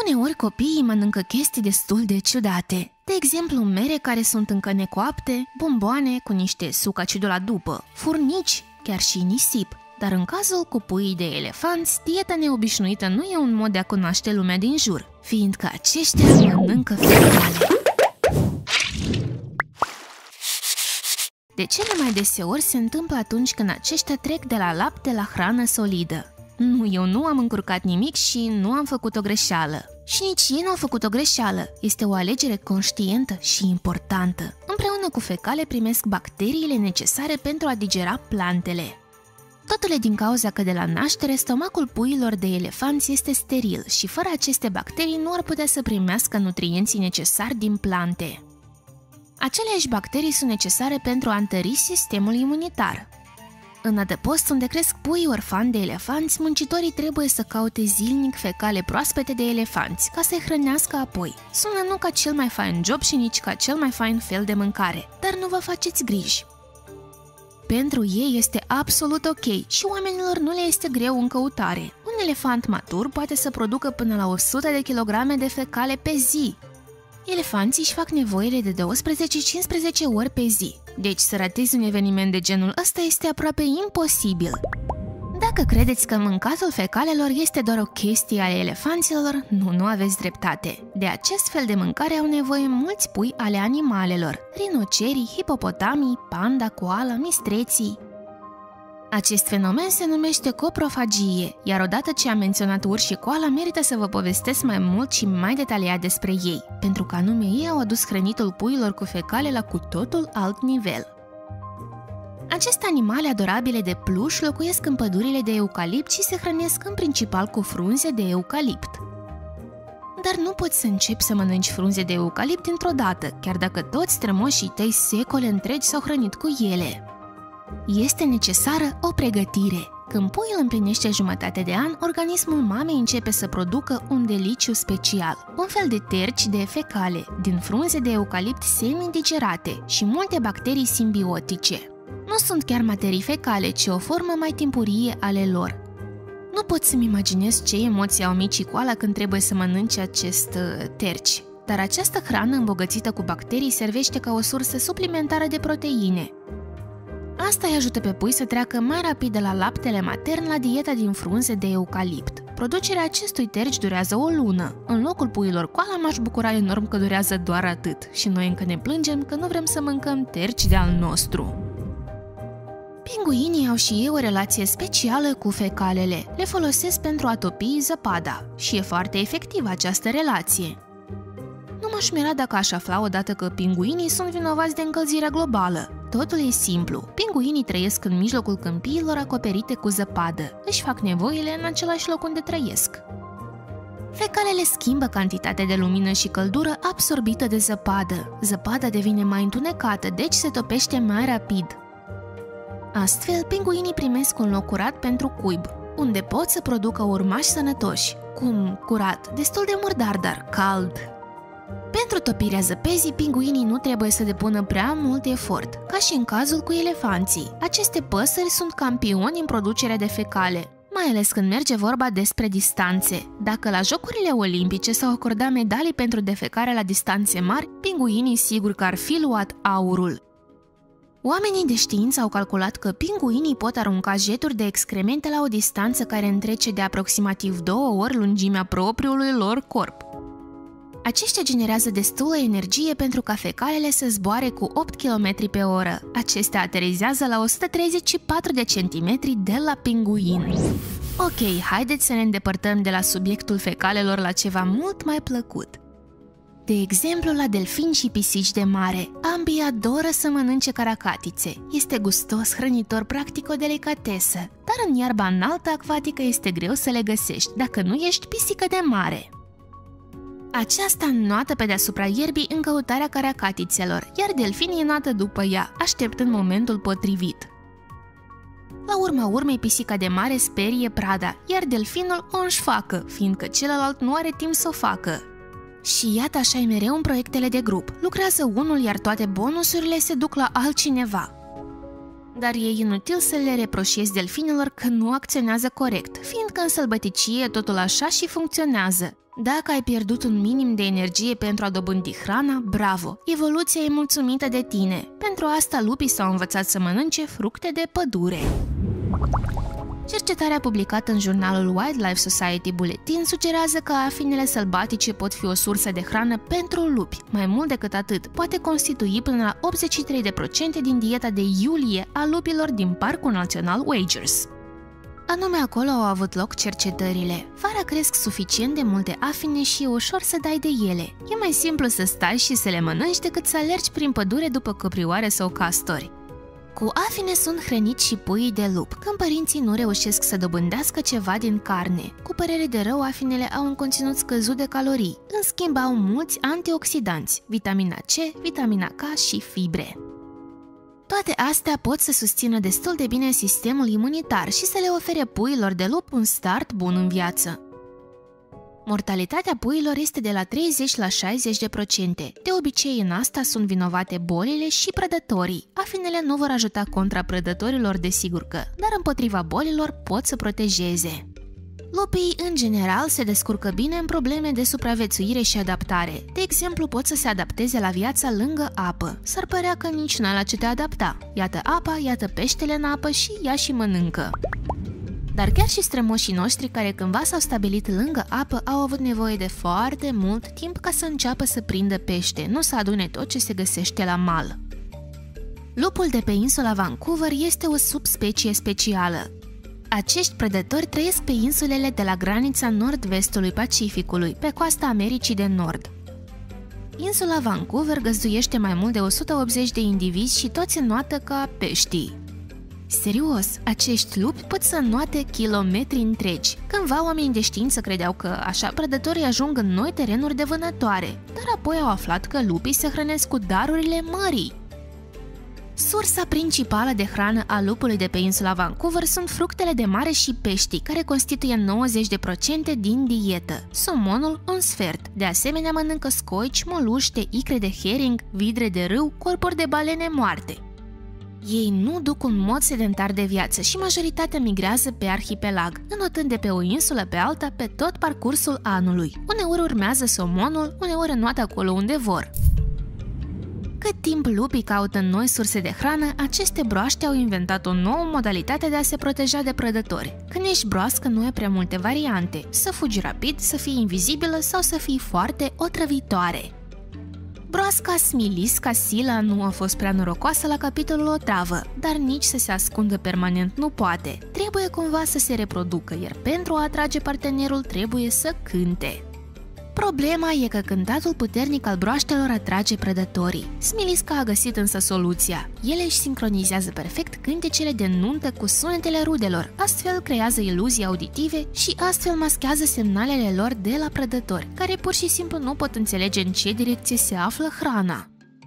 Uneori copiii mănâncă chestii destul de ciudate. De exemplu, mere care sunt încă necoapte, bomboane cu niște suc acidula după, furnici, chiar și nisip. Dar în cazul cu puii de elefanți, dieta neobișnuită nu e un mod de a cunoaște lumea din jur, fiindcă aceștia mănâncă fecale. De cele mai deseori se întâmplă atunci când aceștia trec de la lapte la hrană solidă. Nu, eu nu am încurcat nimic și nu am făcut o greșeală. Și nici ei nu au făcut o greșeală. Este o alegere conștientă și importantă. Împreună cu fecale primesc bacteriile necesare pentru a digera plantele. Totul e din cauza că de la naștere stomacul puiilor de elefanți este steril și fără aceste bacterii nu ar putea să primească nutrienții necesari din plante. Aceleași bacterii sunt necesare pentru a întări sistemul imunitar. În adăpost unde cresc puii orfani de elefanți, muncitorii trebuie să caute zilnic fecale proaspete de elefanți ca să-i hrănească apoi. Sună nu ca cel mai fain job și nici ca cel mai fain fel de mâncare, dar nu vă faceți griji. Pentru ei este absolut ok și oamenilor nu le este greu în căutare. Un elefant matur poate să producă până la 100 de kilograme de fecale pe zi. Elefanții își fac nevoile de 12-15 ori pe zi, deci să ratezi un eveniment de genul ăsta este aproape imposibil. Dacă credeți că mâncatul fecalelor este doar o chestie ale elefanților, nu aveți dreptate. De acest fel de mâncare au nevoie mulți pui ale animalelor, rinocerii, hipopotamii, panda, koala, mistreții. Acest fenomen se numește coprofagie, iar odată ce am menționat urși și koala, merită să vă povestesc mai mult și mai detaliat despre ei, pentru că anume ei au adus hrănitul puiilor cu fecale la cu totul alt nivel. Aceste animale adorabile de pluș locuiesc în pădurile de eucalipt și se hrănesc în principal cu frunze de eucalipt. Dar nu poți să începi să mănânci frunze de eucalipt dintr-o dată, chiar dacă toți strămoșii tăi secole întregi s-au hrănit cu ele. Este necesară o pregătire. Când puiul împlinește jumătate de an, organismul mamei începe să producă un deliciu special, un fel de terci de fecale, din frunze de eucalipt semi-digerate și multe bacterii simbiotice. Nu sunt chiar materii fecale, ci o formă mai timpurie ale lor. Nu pot să-mi imaginez ce emoții au micii koala când trebuie să mănânce acest terci, dar această hrană îmbogățită cu bacterii servește ca o sursă suplimentară de proteine. Asta îi ajută pe pui să treacă mai rapid de la laptele matern la dieta din frunze de eucalipt. Producerea acestui terci durează o lună. În locul puiilor koala m-aș bucura enorm că durează doar atât și noi încă ne plângem că nu vrem să mâncăm terci de al nostru. Pinguinii au și ei o relație specială cu fecalele. Le folosesc pentru a topi zăpada și e foarte efectivă această relație. Nu m-aș mira dacă aș afla odată că pinguinii sunt vinovați de încălzirea globală. Totul e simplu. Pinguinii trăiesc în mijlocul câmpiilor acoperite cu zăpadă. Își fac nevoile în același loc unde trăiesc. Fecalele schimbă cantitatea de lumină și căldură absorbită de zăpadă. Zăpada devine mai întunecată, deci se topește mai rapid. Astfel, pinguinii primesc un loc curat pentru cuib, unde pot să producă urmași sănătoși. Cum curat? Destul de murdar, dar cald. Pentru topirea zăpezii, pinguinii nu trebuie să depună prea mult efort, ca și în cazul cu elefanții. Aceste păsări sunt campioni în producerea de fecale, mai ales când merge vorba despre distanțe. Dacă la Jocurile Olimpice s-au acordat medalii pentru defecare la distanțe mari, pinguinii sigur că ar fi luat aurul. Oamenii de știință au calculat că pinguinii pot arunca jeturi de excremente la o distanță care întrece de aproximativ 2 ori lungimea propriului lor corp. Aceștia generează destulă energie pentru ca fecalele să zboare cu 8 km pe oră. Acestea aterizează la 134 de centimetri de la pinguin. Ok, haideți să ne îndepărtăm de la subiectul fecalelor la ceva mult mai plăcut. De exemplu, la delfini și pisici de mare. Ambii adoră să mănânce caracatițe. Este gustos, hrănitor, practic o delicatesă. Dar în iarba înaltă acvatică este greu să le găsești, dacă nu ești pisică de mare. Aceasta înnoată pe deasupra ierbii în căutarea caracatițelor, iar delfinii înnoată după ea, așteptând momentul potrivit. La urma urmei, pisica de mare sperie prada, iar delfinul o înșfacă, fiindcă celălalt nu are timp să o facă. Și iată așa e mereu în proiectele de grup. Lucrează unul, iar toate bonusurile se duc la altcineva. Dar e inutil să le reproșezi delfinilor că nu acționează corect, fiindcă în sălbăticie totul așa și funcționează. Dacă ai pierdut un minim de energie pentru a dobândi hrana, bravo! Evoluția e mulțumită de tine. Pentru asta lupii s-au învățat să mănânce fructe de pădure. Cercetarea publicată în jurnalul Wildlife Society Bulletin sugerează că afinele sălbatice pot fi o sursă de hrană pentru lupi. Mai mult decât atât, poate constitui până la 83% din dieta de iulie a lupilor din Parcul Național Wagers. Anume acolo au avut loc cercetările. Vara cresc suficient de multe afine și e ușor să dai de ele. E mai simplu să stai și să le mănânci decât să alergi prin pădure după căprioare sau castori. Cu afine sunt hrăniți și puii de lup, când părinții nu reușesc să dobândească ceva din carne. Cu părere de rău, afinele au un conținut scăzut de calorii, în schimb au mulți antioxidanți, vitamina C, vitamina K și fibre. Toate astea pot să susțină destul de bine sistemul imunitar și să le ofere puiilor de lup un start bun în viață. Mortalitatea puiilor este de la 30 la 60%. De obicei în asta sunt vinovate bolile și prădătorii. Afinele nu vor ajuta contra prădătorilor, desigur că, dar împotriva bolilor pot să protejeze. Lupii, în general, se descurcă bine în probleme de supraviețuire și adaptare. De exemplu, pot să se adapteze la viața lângă apă. S-ar părea că nici n-ai la ce te adapta. Iată apa, iată peștele în apă și ia și mănâncă. Dar chiar și strămoșii noștri care cândva s-au stabilit lângă apă au avut nevoie de foarte mult timp ca să înceapă să prindă pește, nu să adune tot ce se găsește la mal. Lupul de pe insula Vancouver este o subspecie specială. Acești prădători trăiesc pe insulele de la granița nord-vestului Pacificului, pe coasta Americii de Nord. Insula Vancouver găzduiește mai mult de 180 de indivizi și toți înnoată ca peștii. Serios, acești lupi pot să înnoate kilometri întregi. Cândva oamenii de știință credeau că așa prădătorii ajung în noi terenuri de vânătoare, dar apoi au aflat că lupii se hrănesc cu darurile mării. Sursa principală de hrană a lupului de pe insula Vancouver sunt fructele de mare și peștii, care constituie 90% din dietă. Somonul, un sfert. De asemenea, mănâncă scoici, moluște, icre de herring, vidre de râu, corpuri de balene moarte. Ei nu duc un mod sedentar de viață și majoritatea migrează pe arhipelag, înotând de pe o insulă pe alta pe tot parcursul anului. Uneori urmează somonul, uneori înnoată acolo unde vor. Cât timp lupii caută noi surse de hrană, aceste broaște au inventat o nouă modalitate de a se proteja de prădători. Când ești broască, nu ai prea multe variante. Să fugi rapid, să fii invizibilă sau să fii foarte otrăvitoare. Broasca Smilisca Sila nu a fost prea norocoasă la capitolul otravă, dar nici să se ascundă permanent nu poate. Trebuie cumva să se reproducă, iar pentru a atrage partenerul trebuie să cânte. Problema e că cântatul puternic al broaștelor atrage prădătorii. Smilisca a găsit însă soluția. Ele își sincronizează perfect cântecele de nuntă cu sunetele rudelor, astfel creează iluzii auditive și astfel maschează semnalele lor de la prădători, care pur și simplu nu pot înțelege în ce direcție se află hrana.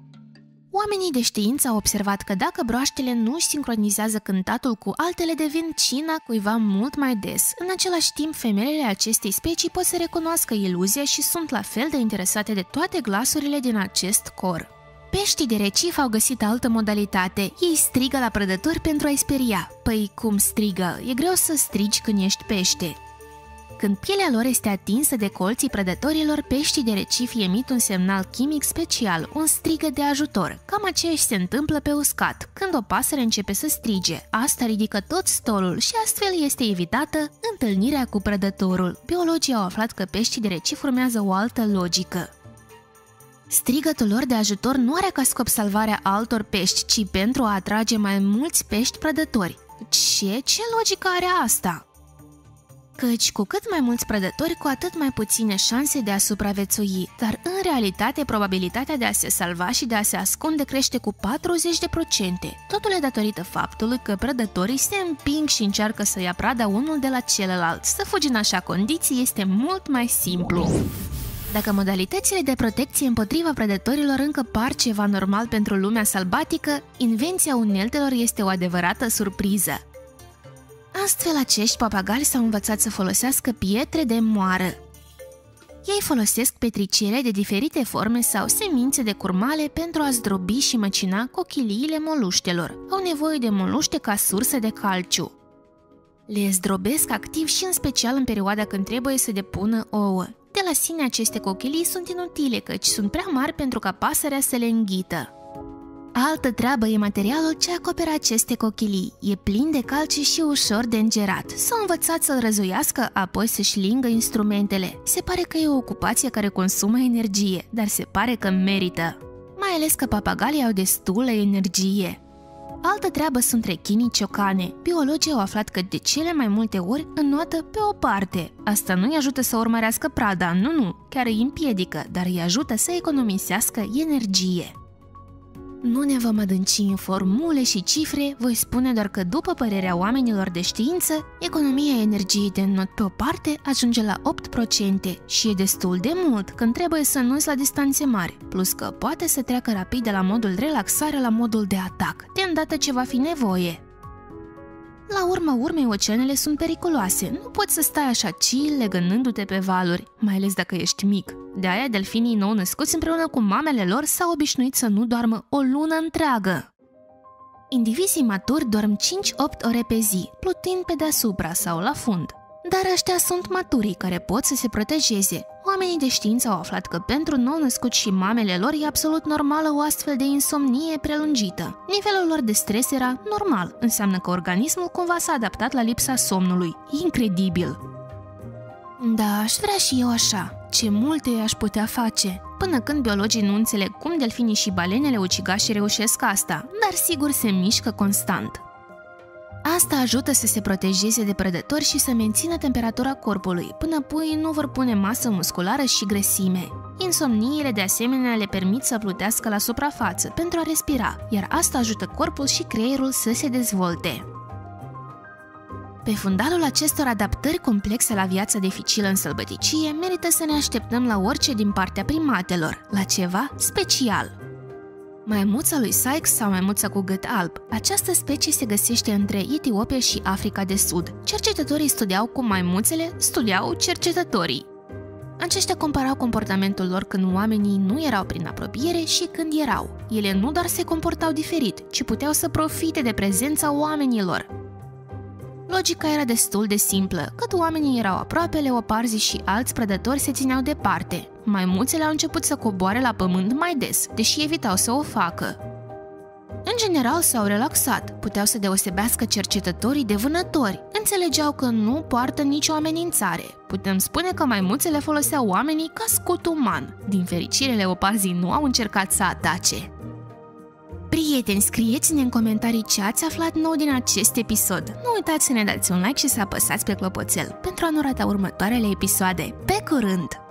Oamenii de știință au observat că dacă broaștele nu își sincronizează cântatul cu altele, devin cina cuiva mult mai des. În același timp, femelele acestei specii pot să recunoască iluzia și sunt la fel de interesate de toate glasurile din acest cor. Peștii de recif au găsit altă modalitate. Ei strigă la prădători pentru a-i speria. Păi cum strigă? E greu să strigi când ești pește. Când pielea lor este atinsă de colții prădătorilor, peștii de recif emit un semnal chimic special, un strigă de ajutor. Cam aceeași se întâmplă pe uscat, când o pasăre începe să strige. Asta ridică tot stolul și astfel este evitată întâlnirea cu prădătorul. Biologii au aflat că peștii de recif urmează o altă logică. Strigătul lor de ajutor nu are ca scop salvarea altor pești, ci pentru a atrage mai mulți pești prădători. Ce logică are asta? Căci cu cât mai mulți prădători, cu atât mai puține șanse de a supraviețui, dar în realitate probabilitatea de a se salva și de a se ascunde crește cu 40%. Totul e datorită faptului că prădătorii se împing și încearcă să ia prada unul de la celălalt. Să fugi în așa condiții este mult mai simplu. Dacă modalitățile de protecție împotriva prădătorilor încă par ceva normal pentru lumea sălbatică, invenția uneltelor este o adevărată surpriză. Astfel, acești papagali s-au învățat să folosească pietre de moară. Ei folosesc petricele de diferite forme sau semințe de curmale pentru a zdrobi și măcina cochiliile moluștelor. Au nevoie de moluște ca sursă de calciu. Le zdrobesc activ și în special în perioada când trebuie să depună ouă. De la sine aceste cochilii sunt inutile căci sunt prea mari pentru ca pasărea să le înghită. Altă treabă e materialul ce acoperă aceste cochilii. E plin de calciu și ușor de îngerat. S-au învățat să-l răzuiască, apoi să-și lingă instrumentele. Se pare că e o ocupație care consumă energie, dar se pare că merită. Mai ales că papagalii au destulă energie. Altă treabă sunt rechinii ciocane. Biologii au aflat că de cele mai multe ori înnoată pe o parte. Asta nu îi ajută să urmărească prada, nu, chiar îi împiedică, dar îi ajută să economisească energie. Nu ne vom adânci în formule și cifre, voi spune doar că, după părerea oamenilor de știință, economia energiei de înnot pe o parte ajunge la 8% și e destul de mult când trebuie să înnoți la distanțe mari, plus că poate să treacă rapid de la modul relaxare la modul de atac, de îndată ce va fi nevoie. La urma urmei, oceanele sunt periculoase, nu poți să stai așa chill legănându-te pe valuri, mai ales dacă ești mic. De-aia delfinii nou născuți împreună cu mamele lor s-au obișnuit să nu doarmă o lună întreagă. Indivizii maturi dorm 5-8 ore pe zi, plutind pe deasupra sau la fund. Dar ăștia sunt maturii care pot să se protejeze. Oamenii de știință au aflat că pentru nou-născuți și mamele lor e absolut normală o astfel de insomnie prelungită. Nivelul lor de stres era normal, înseamnă că organismul cumva s-a adaptat la lipsa somnului. Incredibil! Da, aș vrea și eu așa. Ce multe aș putea face, până când biologii nu înțeleg cum delfinii și balenele ucigașe reușesc asta, dar sigur se mișcă constant. Asta ajută să se protejeze de prădători și să mențină temperatura corpului, până puii nu vor pune masă musculară și grăsime. Insomniile de asemenea le permit să plutească la suprafață pentru a respira, iar asta ajută corpul și creierul să se dezvolte. Pe fundalul acestor adaptări complexe la viața dificilă în sălbăticie, merită să ne așteptăm la orice din partea primatelor, la ceva special. Maimuța lui Sykes sau maimuța cu gât alb. Această specie se găsește între Etiopia și Africa de Sud. Cercetătorii studiau cum maimuțele studiau cercetătorii. Aceștia comparau comportamentul lor când oamenii nu erau prin apropiere și când erau. Ele nu doar se comportau diferit, ci puteau să profite de prezența oamenilor. Logica era destul de simplă, cât oamenii erau aproape, leoparzii și alți prădători se țineau departe. Maimuțele au început să coboare la pământ mai des, deși evitau să o facă. În general s-au relaxat, puteau să deosebească cercetătorii de vânători, înțelegeau că nu poartă nicio amenințare. Putem spune că maimuțele foloseau oamenii ca scut uman. Din fericire, leoparzii nu au încercat să atace. Prieteni, scrieți-ne în comentarii ce ați aflat nou din acest episod. Nu uitați să ne dați un like și să apăsați pe clopoțel pentru a nu rata următoarele episoade. Pe curând!